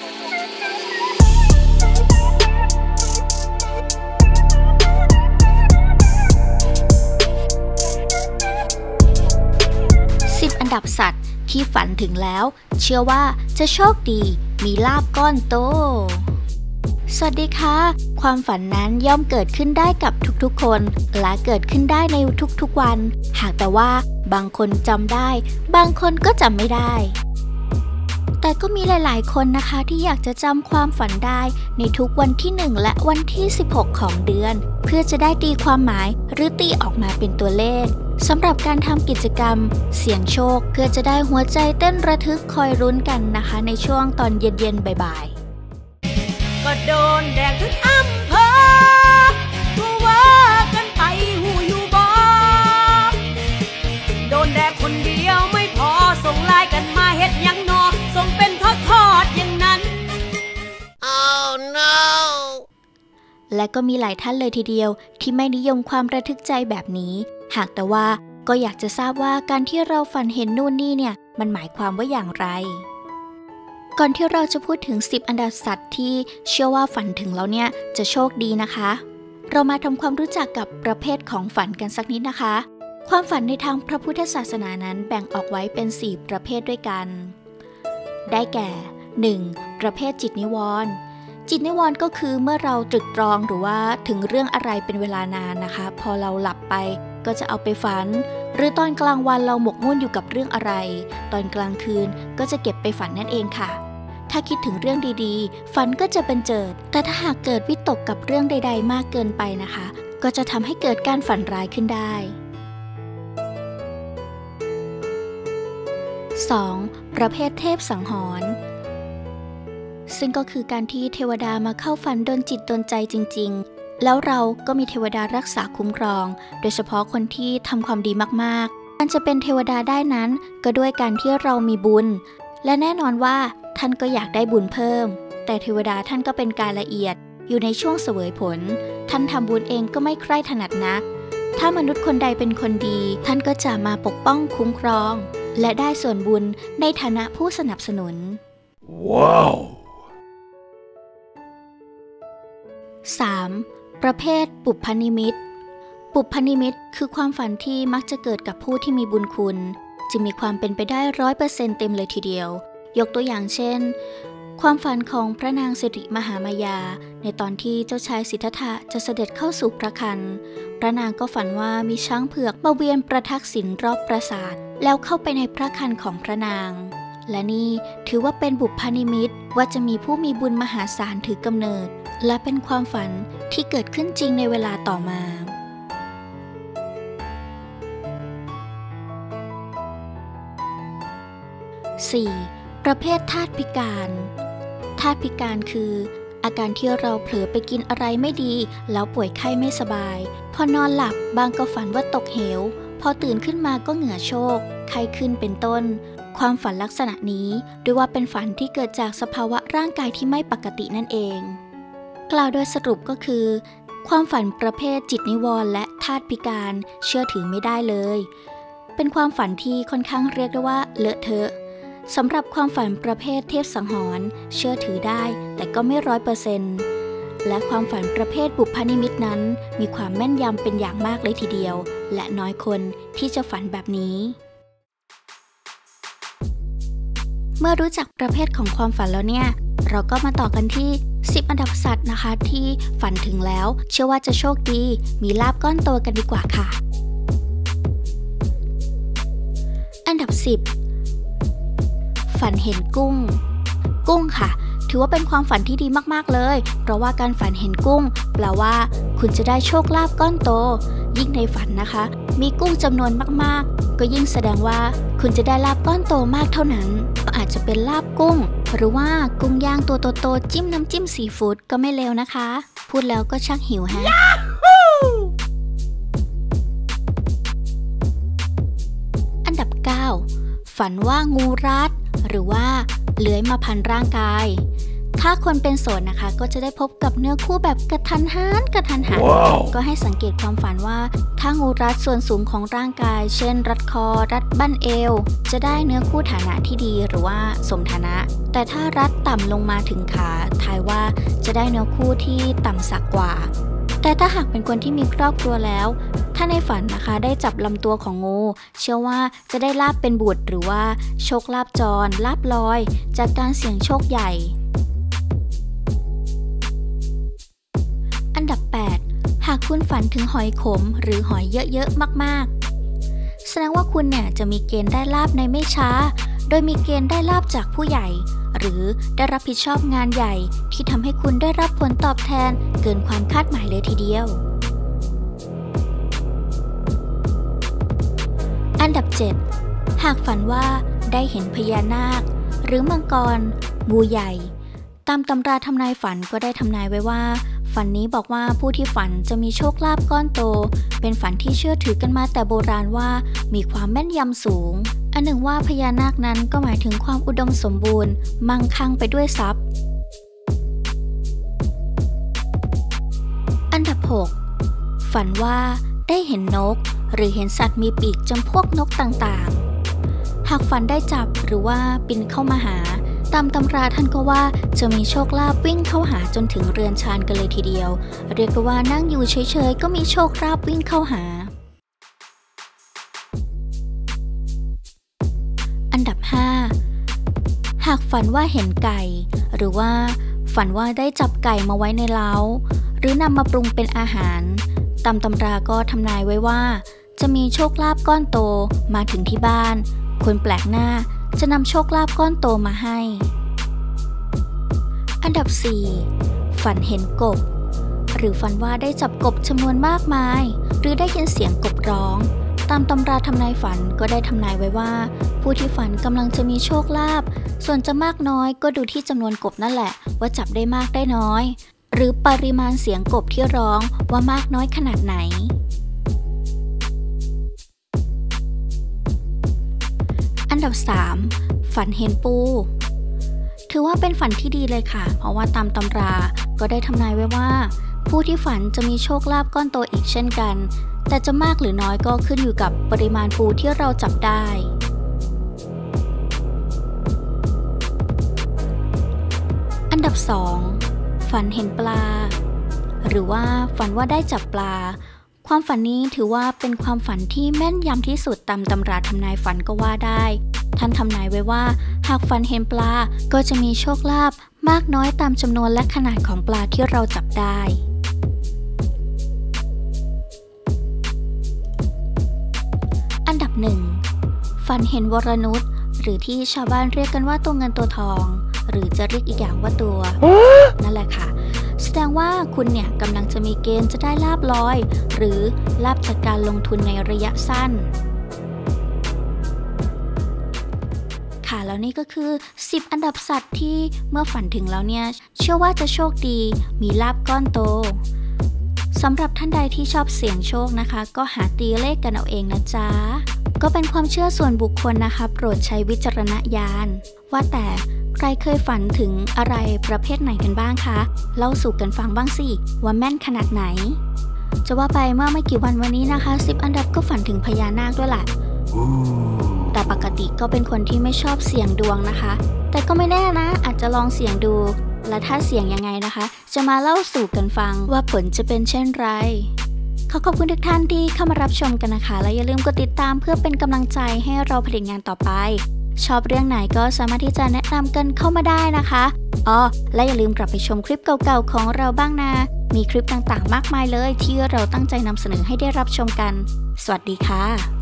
อันดับสัตว์ที่ฝันถึงแล้วเชื่อว่าจะโชคดีมีลาภก้อนโตสวัสดีค่ะความฝันนั้นย่อมเกิดขึ้นได้กับทุกๆคนและเกิดขึ้นได้ในทุกๆวันหากแต่ว่าบางคนจำได้บางคนก็จำไม่ได้แต่ก็มีหลายๆคนนะคะที่อยากจะจำความฝันได้ในทุกวันที่1และวันที่16ของเดือนเพื่อจะได้ตีความหมายหรือตีออกมาเป็นตัวเลขสำหรับการทำกิจกรรมเสี่ยงโชคเพื่อจะได้หัวใจเต้นระทึกคอยรุ้นกันนะคะในช่วงตอนเย็นๆบ่ายๆก็โดนแดงทั้งอำเภอตัวว่ากันไปหูอยู่บ่โดนแดงคนเดียวไม่พอส่งไลน์กันมาเฮ็ดยังนอส่งเป็นทอดๆอย่างนั้น Oh no และก็มีหลายท่านเลยทีเดียวที่ไม่นิยมความระทึกใจแบบนี้หากแต่ว่าก็อยากจะทราบว่าการที่เราฝันเห็นนู่นนี่เนี่ยมันหมายความว่าอย่างไรก่อนที่เราจะพูดถึง10อันดับสัตว์ที่เชื่อว่าฝันถึงแล้วเนี่ยจะโชคดีนะคะเรามาทำความรู้จักกับประเภทของฝันกันสักนิดนะคะความฝันในทางพระพุทธศาสนานั้นแบ่งออกไว้เป็น4ประเภทด้วยกันได้แก่ 1. ประเภทจิตนิวรณ์จิตนิวรณ์ก็คือเมื่อเราตรึกตรองหรือว่าถึงเรื่องอะไรเป็นเวลานานนะคะพอเราหลับไปก็จะเอาไปฝันหรือตอนกลางวันเราหมกมุ่นอยู่กับเรื่องอะไรตอนกลางคืนก็จะเก็บไปฝันนั่นเองค่ะถ้าคิดถึงเรื่องดีๆฝันก็จะเป็นเจิดแต่ถ้าหากเกิดวิตกกับเรื่องใดๆมากเกินไปนะคะก็จะทำให้เกิดการฝันร้ายขึ้นได้ 2. ประเภทเทพสังหรณ์ซึ่งก็คือการที่เทวดามาเข้าฝันดลจิตดลใจจริงๆแล้วเราก็มีเทวดารักษาคุ้มครองโดยเฉพาะคนที่ทำความดีมากๆการจะเป็นเทวดาได้นั้นก็ด้วยการที่เรามีบุญและแน่นอนว่าท่านก็อยากได้บุญเพิ่มแต่เทวดาท่านก็เป็นกายละเอียดอยู่ในช่วงเสวยผลท่านทำบุญเองก็ไม่ใคร่ถนัดนักถ้ามนุษย์คนใดเป็นคนดีท่านก็จะมาปกป้องคุ้มครองและได้ส่วนบุญในฐานะผู้สนับสนุนว้าว 3. ประเภทปุพพนิมิตปุพพนิมิตคือความฝันที่มักจะเกิดกับผู้ที่มีบุญคุณจึงมีความเป็นไปได้ 100% เต็มเลยทีเดียวยกตัวอย่างเช่นความฝันของพระนางสิริมหามายาในตอนที่เจ้าชายสิทธัตถะจะเสด็จเข้าสู่พระครรภ์พระนางก็ฝันว่ามีช้างเผือกมาเวียนประทักษิณรอบปราสาทแล้วเข้าไปในพระครรภ์ของพระนางและนี่ถือว่าเป็นบุพพนิมิตว่าจะมีผู้มีบุญมหาศาลถือกำเนิดและเป็นความฝันที่เกิดขึ้นจริงในเวลาต่อมา 4. ประเภทธาตุพิการธาตุพิการคืออาการที่เราเผลอไปกินอะไรไม่ดีแล้วป่วยไข้ไม่สบายพอนอนหลับบางก็ฝันว่าตกเหวพอตื่นขึ้นมาก็เหงื่อโชกไข้ขึ้นเป็นต้นความฝันลักษณะนี้เรียกว่าเป็นฝันที่เกิดจากสภาวะร่างกายที่ไม่ปกตินั่นเองกล่าวโดยสรุปก็คือความฝันประเภทจิตนิวรณ์และธาตุพิการเชื่อถือไม่ได้เลยเป็นความฝันที่ค่อนข้างเรียกได้ว่าเลอะเทอะสำหรับความฝันประเภทเทพสังหรณ์เชื่อถือได้แต่ก็ไม่ 100% และความฝันประเภทบุพพนิมิตนั้นมีความแม่นยำเป็นอย่างมากเลยทีเดียวและน้อยคนที่จะฝันแบบนี้เมื่อรู้จักประเภทของความฝันแล้วเนี่ยเราก็มาต่อกันที่10อันดับสัตว์นะคะที่ฝันถึงแล้วเชื่อว่าจะโชคดีมีลาภก้อนโตกันดีกว่าค่ะอันดับ10ฝันเห็นกุ้งค่ะถือว่าเป็นความฝันที่ดีมากๆเลยเพราะว่าการฝันเห็นกุ้งแปลว่าคุณจะได้โชคลาภก้อนโตยิ่งในฝันนะคะมีกุ้งจำนวนมากๆก็ยิ่งแสดงว่าคุณจะได้ลาภก้อนโตมากเท่านั้นก็อาจจะเป็นลาภกุ้งหรือว่ากุ้งย่างตัวโตๆจิ้มน้ำจิ้มซีฟู้ดก็ไม่เลวนะคะพูดแล้วก็ชักหิวแฮะอันดับ9ฝันว่างูรัดหรือว่าเลื้อยมาพันร่างกายถ้าคนเป็นโสดนะคะก็จะได้พบกับเนื้อคู่แบบกระทันหันwow. ก็ให้สังเกตความฝันว่าถ้างูรัดส่วนสูงของร่างกายเช่นรัดคอรัดบั้นเอวจะได้เนื้อคู่ฐานะที่ดีหรือว่าสมฐานะแต่ถ้ารัดต่ำลงมาถึงขาทายว่าจะได้เนื้อคู่ที่ต่ำสักกว่าแต่ถ้าหากเป็นคนที่มีครอบครัวแล้วถ้าในฝันนะคะได้จับลำตัวของงูเชื่อว่าจะได้ลาภเป็นบุตรหรือว่าโชคลาภจรลาภลอยจากการเสี่ยงโชคใหญ่อันดับ 8 หากคุณฝันถึงหอยขมหรือหอยเยอะๆมากๆแสดงว่าคุณเนี่ยจะมีเกณฑ์ได้ลาภในไม่ช้าโดยมีเกณฑ์ได้ลาภจากผู้ใหญ่หรือได้รับผิดชอบงานใหญ่ที่ทำให้คุณได้รับผลตอบแทนเกินความคาดหมายเลยทีเดียวอันดับ 7 หากฝันว่าได้เห็นพญานาคหรือมังกรงูใหญ่ตามตำราทำนายฝันก็ได้ทำนายไว้ว่าฝันนี้บอกว่าผู้ที่ฝันจะมีโชคลาภก้อนโตเป็นฝันที่เชื่อถือกันมาแต่โบราณว่ามีความแม่นยำสูงอันหนึ่งว่าพญานาคนั้นก็หมายถึงความอุดมสมบูรณ์มั่งคั่งไปด้วยทรัพย์อันดับ 6 ฝันว่าได้เห็นนกหรือเห็นสัตว์มีปีกจำพวกนกต่างๆหากฝันได้จับหรือว่าบินเข้ามาหาตามตำราท่านก็ว่าจะมีโชคลาภวิ่งเข้าหาจนถึงเรือนชานกันเลยทีเดียวเรียกว่านั่งอยู่เฉยๆก็มีโชคลาภวิ่งเข้าหาอันดับ 5 หากฝันว่าเห็นไก่หรือว่าฝันว่าได้จับไก่มาไว้ในเล้าหรือนำมาปรุงเป็นอาหารตามตำราก็ทำนายไว้ว่าจะมีโชคลาภก้อนโตมาถึงที่บ้านคนแปลกหน้าจะนำโชคลาภก้อนโตมาให้อันดับ 4 ฝันเห็นกบหรือฝันว่าได้จับกบจำนวนมากมายหรือได้ยินเสียงกบร้องตามตำราทำนายฝันก็ได้ทำนายไว้ว่าผู้ที่ฝันกำลังจะมีโชคลาภส่วนจะมากน้อยก็ดูที่จำนวนกบนั่นแหละว่าจับได้มากได้น้อยหรือปริมาณเสียงกบที่ร้องว่ามากน้อยขนาดไหนอันดับ 3 ฝันเห็นปูถือว่าเป็นฝันที่ดีเลยค่ะเพราะว่าตามตำราก็ได้ทำนายไว้ว่าผู้ที่ฝันจะมีโชคลาภก้อนโตอีกเช่นกันแต่จะมากหรือน้อยก็ขึ้นอยู่กับปริมาณปูที่เราจับได้อันดับ 2 ฝันเห็นปลาหรือว่าฝันว่าได้จับปลาความฝันนี้ถือว่าเป็นความฝันที่แม่นยำที่สุดตามตำราทำนายฝันก็ว่าได้ท่านทำนายไว้ว่าหากฝันเห็นปลาก็จะมีโชคลาภมากน้อยตามจำนวนและขนาดของปลาที่เราจับได้อันดับ 1 ฝันเห็นวรนุชหรือที่ชาวบ้านเรียกกันว่าตัวเงินตัวทองหรือจะเรียกอีกอย่างว่าตัวนั่นแหละค่ะแสดงว่าคุณเนี่ยกำลังจะมีเกณฑ์จะได้ลาภลอยหรือลาภจากการลงทุนในระยะสั้นค่ะแล้วนี่ก็คือ10อันดับสัตว์ที่เมื่อฝันถึงแล้วเนี่ยเชื่อว่าจะโชคดีมีลาภก้อนโตสำหรับท่านใดที่ชอบเสี่ยงโชคนะคะก็หาตีเลขกันเอาเองนะจ๊ะก็เป็นความเชื่อส่วนบุคคลนะคะโปรดใช้วิจารณญาณว่าแต่ใครเคยฝันถึงอะไรประเภทไหนกันบ้างคะเล่าสู่กันฟังบ้างสิว่าแม่นขนาดไหนจะว่าไปเมื่อไม่กี่วันวันนี้นะคะ10อันดับก็ฝันถึงพญานาคด้วยแหละแต่ปกติก็เป็นคนที่ไม่ชอบเสี่ยงดวงนะคะแต่ก็ไม่แน่นะอาจจะลองเสี่ยงดูและถ้าเสี่ยงยังไงนะคะจะมาเล่าสู่กันฟังว่าผลจะเป็นเช่นไรขอบคุณทุกท่านที่เข้ามารับชมกันนะคะและอย่าลืมกดติดตามเพื่อเป็นกำลังใจให้เราผลิตงานต่อไปชอบเรื่องไหนก็สามารถที่จะแนะนำกันเข้ามาได้นะคะและอย่าลืมกลับไปชมคลิปเก่าๆของเราบ้างนะมีคลิปต่างๆมากมายเลยที่เราตั้งใจนำเสนอให้ได้รับชมกันสวัสดีค่ะ